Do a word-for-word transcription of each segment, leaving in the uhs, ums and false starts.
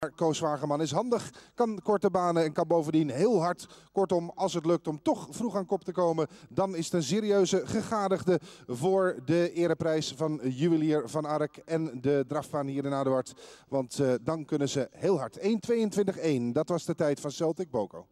Koos Wageman is handig, kan korte banen en kan bovendien heel hard. Kortom, als het lukt om toch vroeg aan kop te komen, dan is het een serieuze gegadigde voor de ereprijs van Juwelier van Ark en de drafbaan hier in Aduard. Want uh, dan kunnen ze heel hard. één tweeëntwintig één, dat was de tijd van Celtic Boko.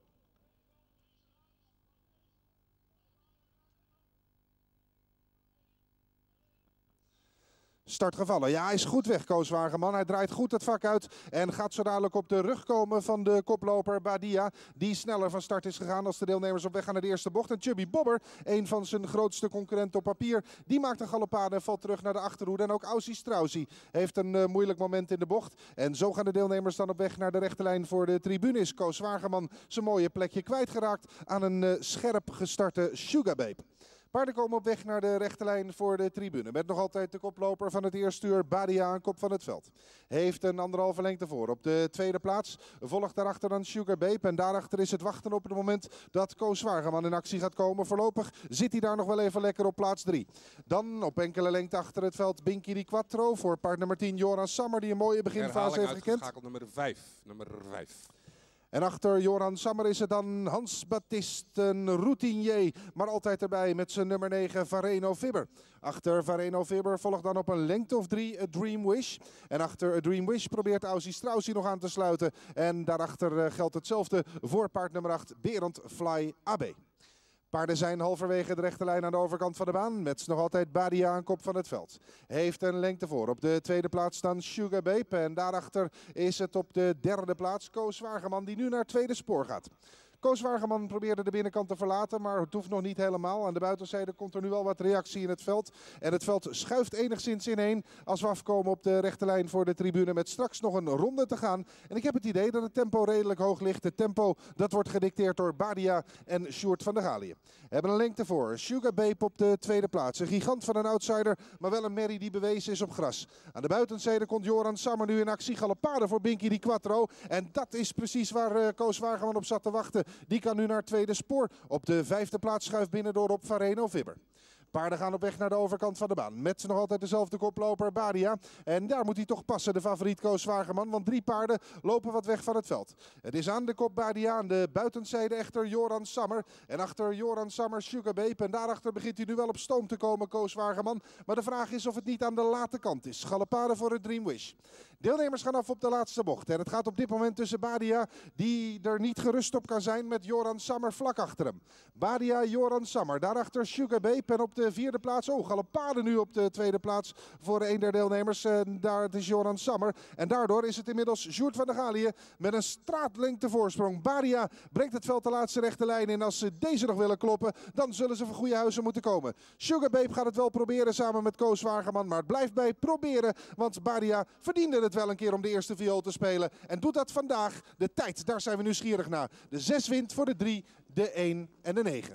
Start gevallen. Ja, hij is goed weg, Koos Wageman. Hij draait goed het vak uit en gaat zo dadelijk op de rug komen van de koploper Badia. Die sneller van start is gegaan als de deelnemers op weg gaan naar de eerste bocht. En Chubby Bobber, een van zijn grootste concurrenten op papier, die maakt een galopade en valt terug naar de achterhoede. En ook Aussie Straussy heeft een uh, moeilijk moment in de bocht. En zo gaan de deelnemers dan op weg naar de rechte lijn voor de tribune. Is Koos Wageman zijn mooie plekje kwijtgeraakt aan een uh, scherp gestarte Sugar Babe. Paarden komen op weg naar de rechte lijn voor de tribune. Met nog altijd de koploper van het eerste uur, Badia, aan kop van het veld. Heeft een anderhalve lengte voor. Op de tweede plaats volgt daarachter dan Sugar Babe. En daarachter is het wachten op het moment dat Koos Wageman in actie gaat komen. Voorlopig zit hij daar nog wel even lekker op plaats drie. Dan op enkele lengte achter het veld Binky di Quattro voor paard nummer tien, Joran Sammer, die een mooie beginfase heeft gekend. Herhaling nummer vijf. Nummer vijf. En achter Joran Sammer is het dan Hans-Baptiste, een routinier, maar altijd erbij met zijn nummer negen Vareno Fibber. Achter Vareno Fibber volgt dan op een lengte of drie A Dream Wish. En achter A Dream Wish probeert Aussie Straussy nog aan te sluiten. En daarachter geldt hetzelfde voor paard nummer acht, Berend Fly A B. Paarden zijn halverwege de rechte lijn aan de overkant van de baan. Met nog altijd Badia aan kop van het veld. Heeft een lengte voor. Op de tweede plaats staan Sugar Babe. En daarachter is het op de derde plaats Koos Wageman, die nu naar het tweede spoor gaat. Koos Wageman probeerde de binnenkant te verlaten, maar het hoeft nog niet helemaal. Aan de buitenzijde komt er nu al wat reactie in het veld. En het veld schuift enigszins ineen als we afkomen op de rechte lijn voor de tribune. Met straks nog een ronde te gaan. En ik heb het idee dat het tempo redelijk hoog ligt. Het tempo dat wordt gedicteerd door Badia en Sjoerd van der Galië. We hebben een lengte voor. Sugar Babe op de tweede plaats. Een gigant van een outsider, maar wel een merrie die bewezen is op gras. Aan de buitenzijde komt Joran Sammer nu in actie. Galopade voor Binky di Quattro. En dat is precies waar uh, Koos Wageman op zat te wachten. Die kan nu naar het tweede spoor. Op de vijfde plaats schuift binnendoor op Vareno Fibber. Paarden gaan op weg naar de overkant van de baan. Met nog altijd dezelfde koploper Badia. En daar moet hij toch passen, de favoriet Koos Wageman. Want drie paarden lopen wat weg van het veld. Het is aan de kop Badia. Aan de buitenzijde echter Joran Sammer. En achter Joran Sammer Sugar Babe. En daarachter begint hij nu wel op stoom te komen, Koos Wageman. Maar de vraag is of het niet aan de late kant is. Galopade voor het Dream Wish. Deelnemers gaan af op de laatste bocht. En het gaat op dit moment tussen Badia, die er niet gerust op kan zijn, met Joran Sammer vlak achter hem. Badia, Joran Sammer. Daarachter Sugar Babe. En op de vierde plaats, oh, galopade nu op de tweede plaats voor een der deelnemers. En daar is Joran Sammer. En daardoor is het inmiddels Sjoerd van der Galië met een straatlengte voorsprong. Badia brengt het veld de laatste rechte lijn in. Als ze deze nog willen kloppen, dan zullen ze voor goede huizen moeten komen. Sugar Babe gaat het wel proberen samen met Koos Wageman. Maar het blijft bij proberen, want Badia verdiende het wel een keer om de eerste viool te spelen. En doet dat vandaag. De tijd, daar zijn we nieuwsgierig naar. De zes wint voor de drie, de één en de negen.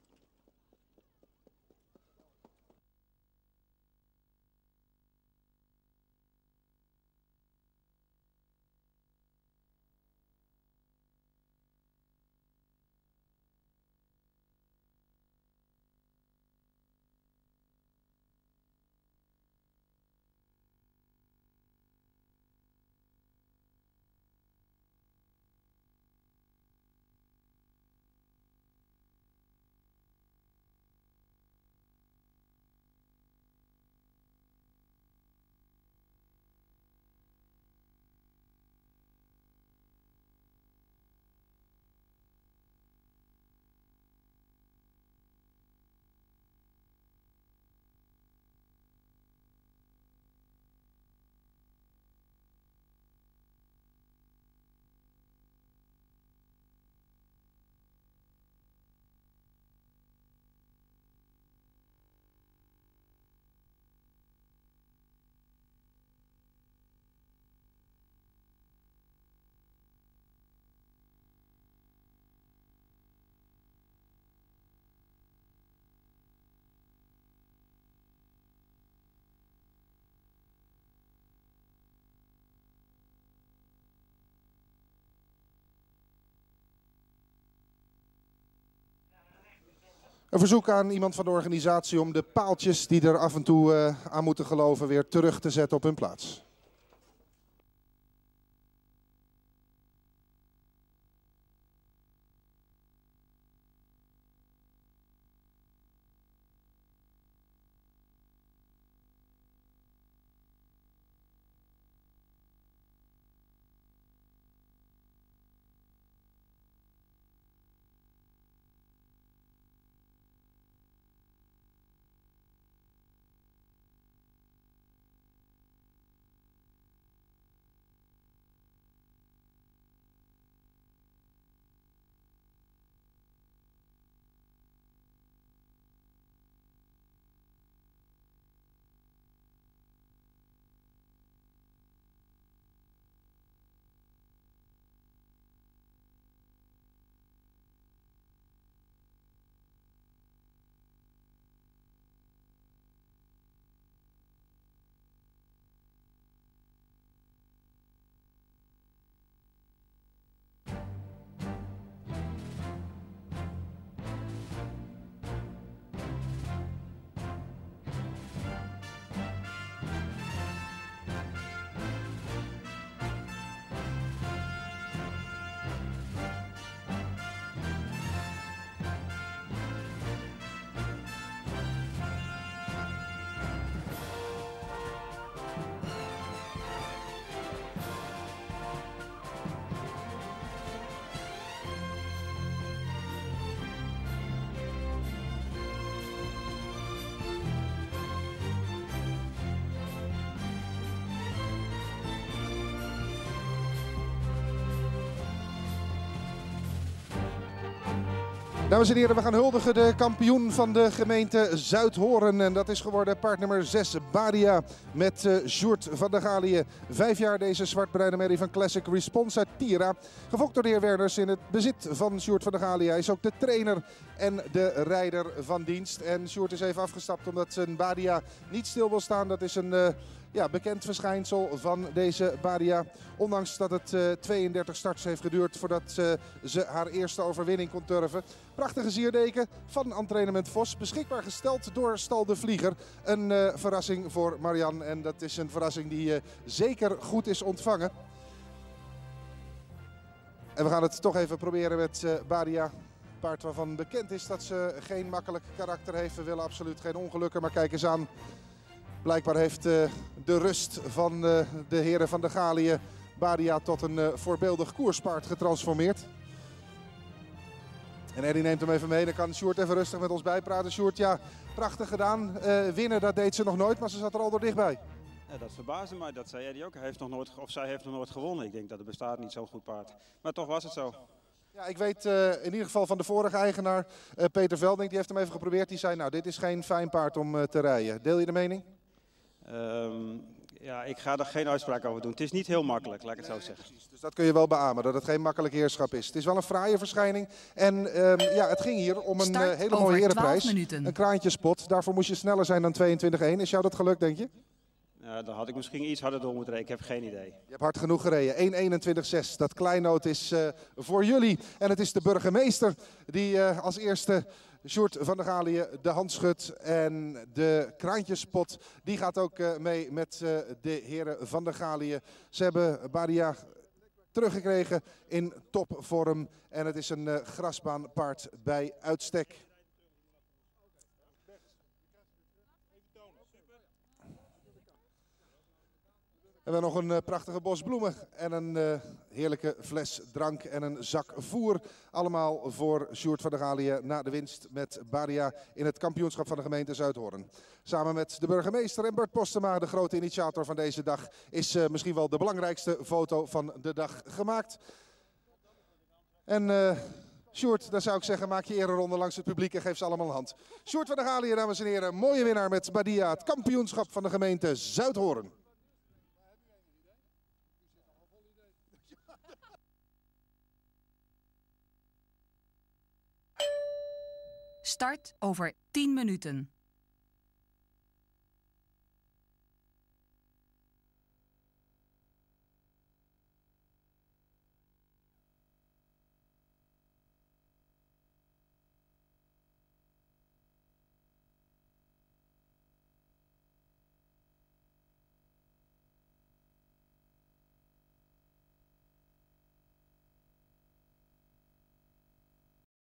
Een verzoek aan iemand van de organisatie om de paaltjes die er af en toe uh, aan moeten geloven weer terug te zetten op hun plaats. Dames en heren, we gaan huldigen de kampioen van de gemeente Zuidhoorn. En dat is geworden paard nummer zes, Badia, met uh, Sjoerd van der Galië. Vijf jaar deze zwart-bruine merrie van Classic Response uit Tira. Gefokt door de heer Werners in het bezit van Sjoerd van der Galië. Hij is ook de trainer en de rijder van dienst. En Sjoerd is even afgestapt omdat zijn Badia niet stil wil staan. Dat is een... Uh, Ja, bekend verschijnsel van deze Badia. Ondanks dat het uh, tweeëndertig starts heeft geduurd voordat uh, ze haar eerste overwinning kon turven. Prachtige zierdeken van Entrainement Vos. Beschikbaar gesteld door Stal de Vlieger. Een uh, verrassing voor Marianne. En dat is een verrassing die uh, zeker goed is ontvangen. En we gaan het toch even proberen met uh, Badia. Een paard waarvan bekend is dat ze geen makkelijk karakter heeft. We willen absoluut geen ongelukken, maar kijk eens aan. Blijkbaar heeft uh, de rust van uh, de heren van der Galië Badia tot een uh, voorbeeldig koerspaard getransformeerd. En Eddie neemt hem even mee. Dan kan Sjoerd even rustig met ons bijpraten. Sjoerd, ja, prachtig gedaan. Uh, winnen, dat deed ze nog nooit, maar ze zat er al door dichtbij. Ja, dat verbaasde mij. Dat zei Eddie ook. Hij heeft nog nooit, of zij heeft nog nooit gewonnen. Ik denk dat er bestaat niet zo'n goed paard. Maar toch was het zo. Ja, ik weet uh, in ieder geval van de vorige eigenaar, uh, Peter Velding, die heeft hem even geprobeerd. Die zei, nou, dit is geen fijn paard om uh, te rijden. Deel je de mening? Um, ja, ik ga er geen uitspraak over doen. Het is niet heel makkelijk, laat ik het zo zeggen. Precies, dus dat kun je wel beamen, dat het geen makkelijk heerschap is. Het is wel een fraaie verschijning. En um, ja, het ging hier om een uh, hele mooie herenprijs. Een kraantjespot. Daarvoor moest je sneller zijn dan tweeëntwintig één. Is jou dat gelukt, denk je? Ja, dan had ik misschien iets harder door moeten rijden. Ik heb geen idee. Je hebt hard genoeg gereden. één eenentwintig zes. Dat kleinoot is uh, voor jullie. En het is de burgemeester die uh, als eerste... Sjoerd van der Galië de hand schudt en de kraantjespot die gaat ook uh, mee met uh, de heren van der Galië. Ze hebben Badia teruggekregen in topvorm en het is een uh, grasbaanpaard bij uitstek. We hebben nog een uh, prachtige bos bloemen en een uh, heerlijke fles drank en een zak voer. Allemaal voor Sjoerd van der Galië na de winst met Badia in het kampioenschap van de gemeente Zuidhoorn. Samen met de burgemeester en Bert Postema, de grote initiator van deze dag, is uh, misschien wel de belangrijkste foto van de dag gemaakt. En uh, Sjoerd, dan zou ik zeggen, maak je ereronde langs het publiek en geef ze allemaal een hand. Sjoerd van der Galië, dames en heren, mooie winnaar met Badia, het kampioenschap van de gemeente Zuidhoorn. Start over tien minuten.